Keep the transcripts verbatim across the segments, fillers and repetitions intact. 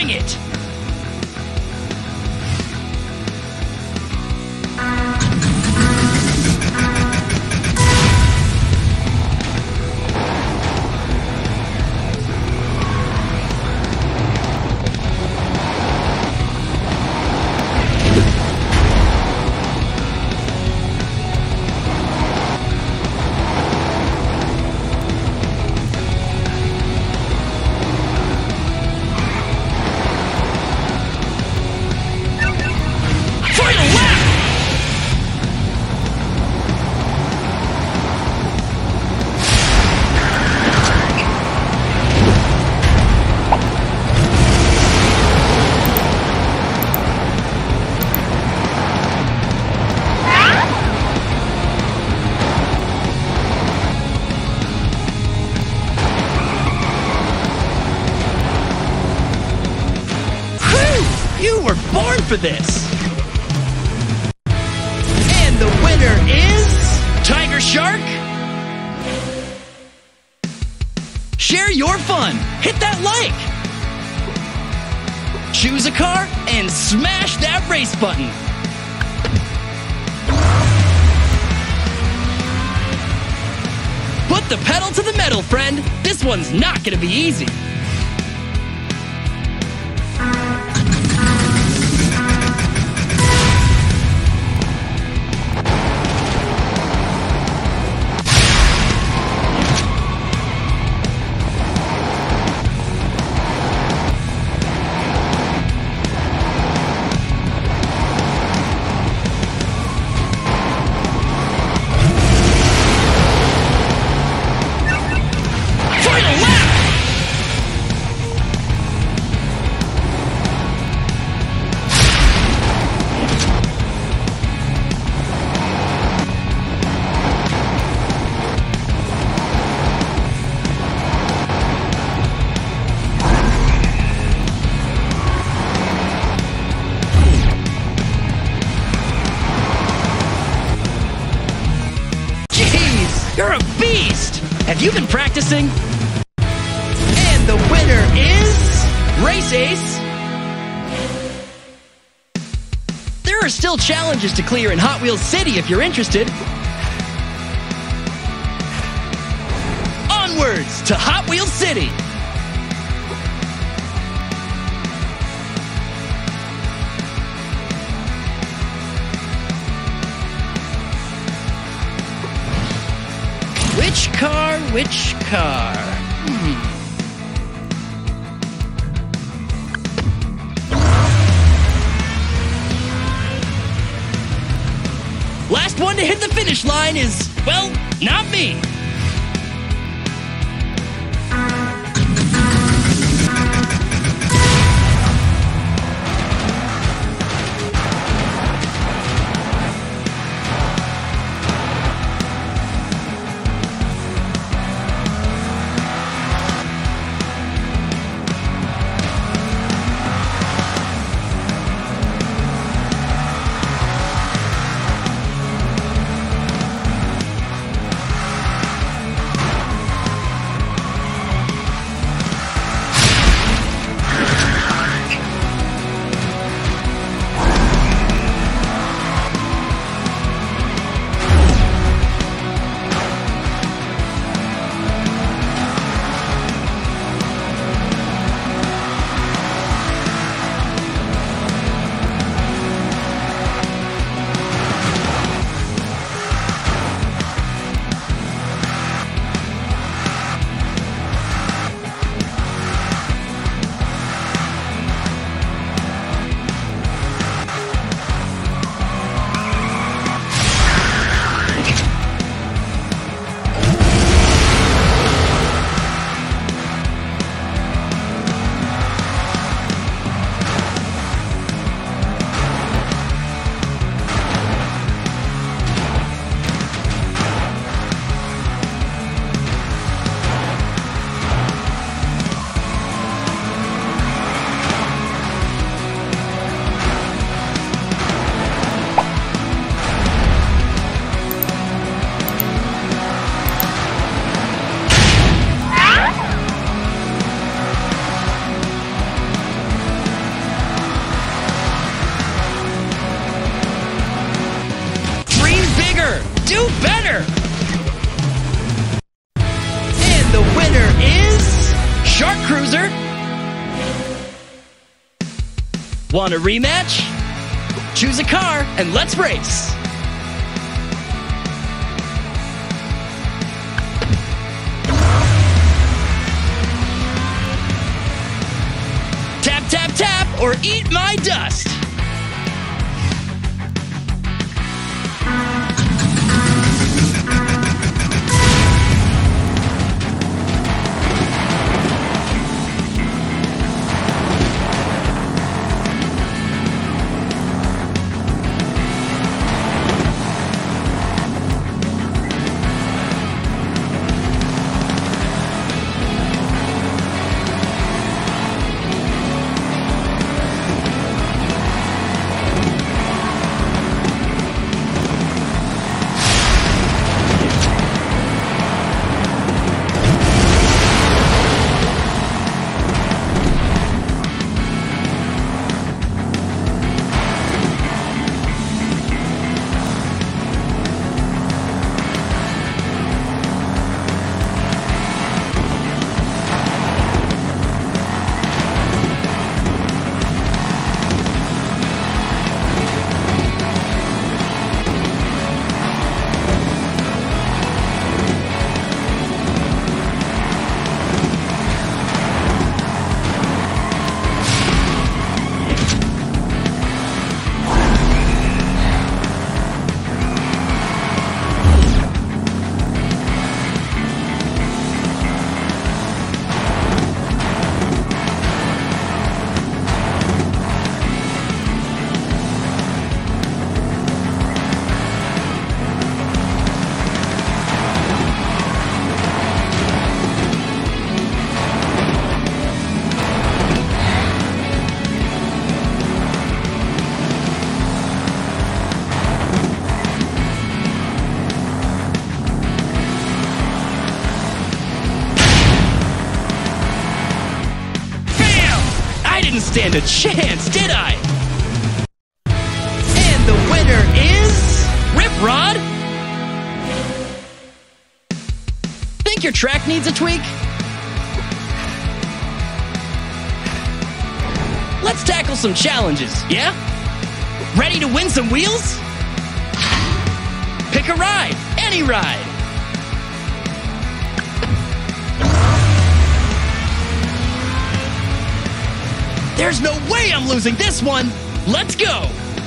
Bring it! Born for this. And the winner is Tiger Shark. Share your fun. Hit that like. Choose a car and smash that race button. Put the pedal to the metal, friend. This one's not gonna be easy. You're a beast! Have you been practicing? And the winner is Race Ace. There are still challenges to clear in Hot Wheels City if you're interested. Onwards to Hot Wheels City! Which car, which car? Hmm. Last one to hit the finish line is, well, not me. cruiser. Want a rematch? Choose a car and let's race. Tap, tap, tap, or eat my dust. Stand a chance, did I? And the winner is Rip Rod. Think your track needs a tweak? Let's tackle some challenges, yeah? Ready to win some wheels? Pick a ride, any ride. There's no way I'm losing this one. Let's go.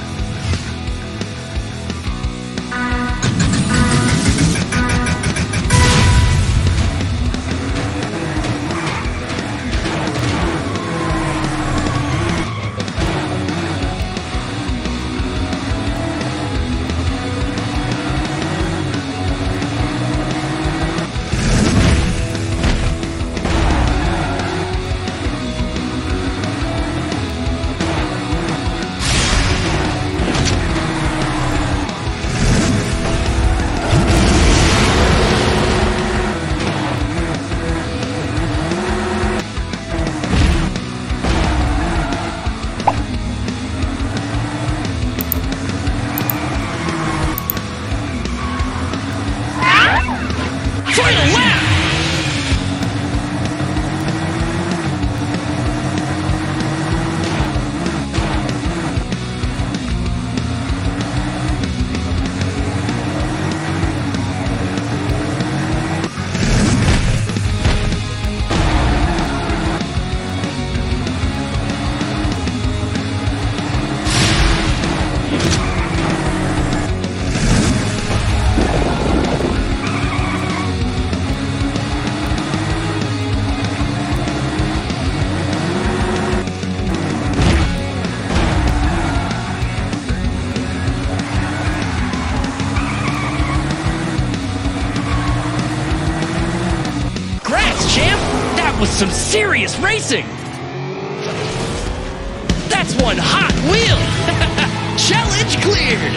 Was some serious racing. That's one hot wheel. Challenge cleared.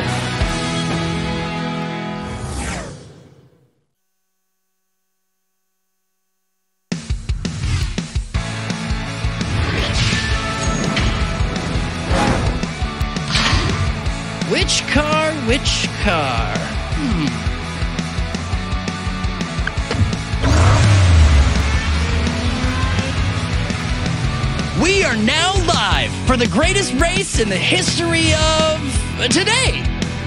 Which car, which car? Hmm. We are now live for the greatest race in the history of today.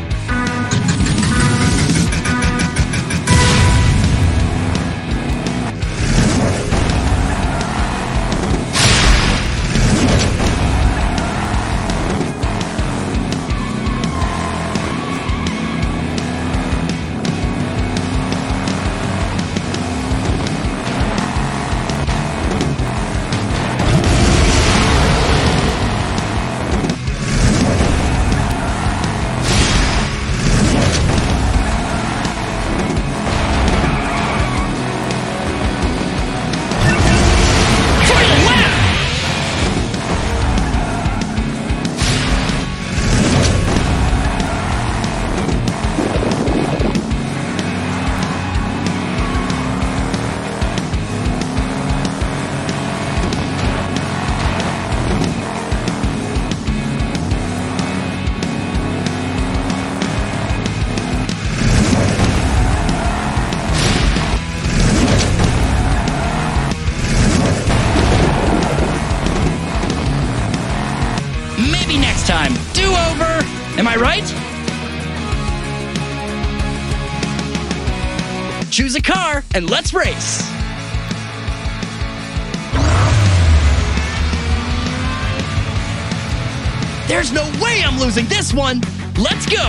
Maybe next time. Do-over! Am I right? Choose a car and let's race! There's no way I'm losing this one! Let's go!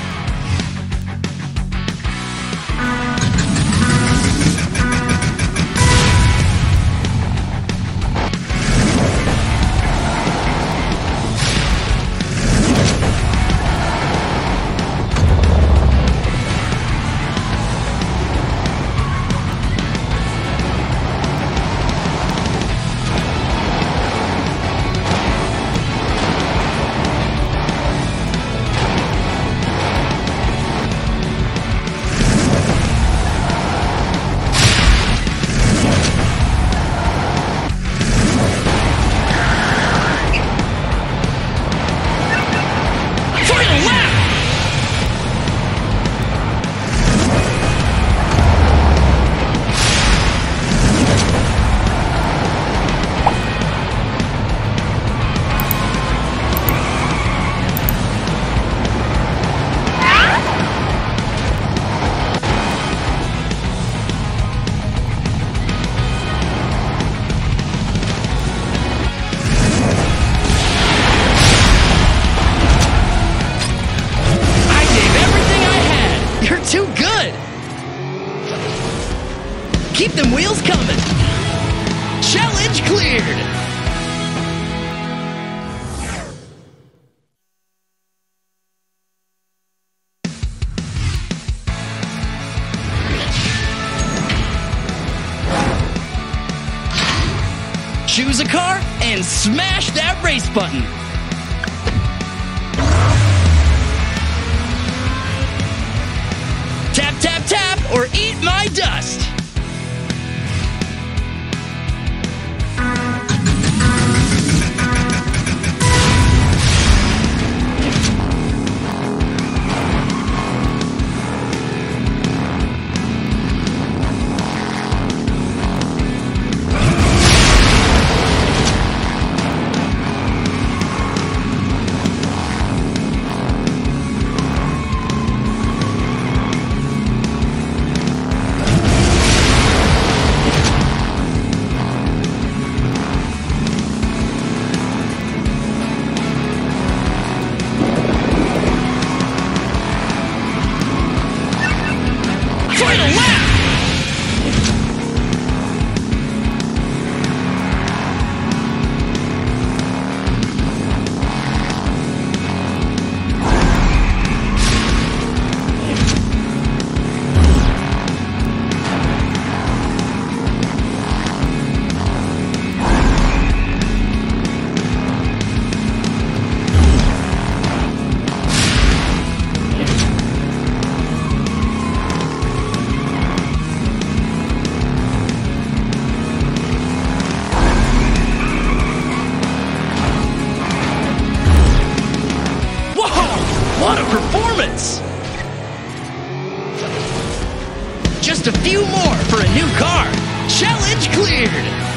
Too good! Keep them wheels coming! Challenge cleared! Choose a car and smash that race button! Tap, tap, tap, or eat my dust! What a performance! Just a few more for a new car. Challenge cleared!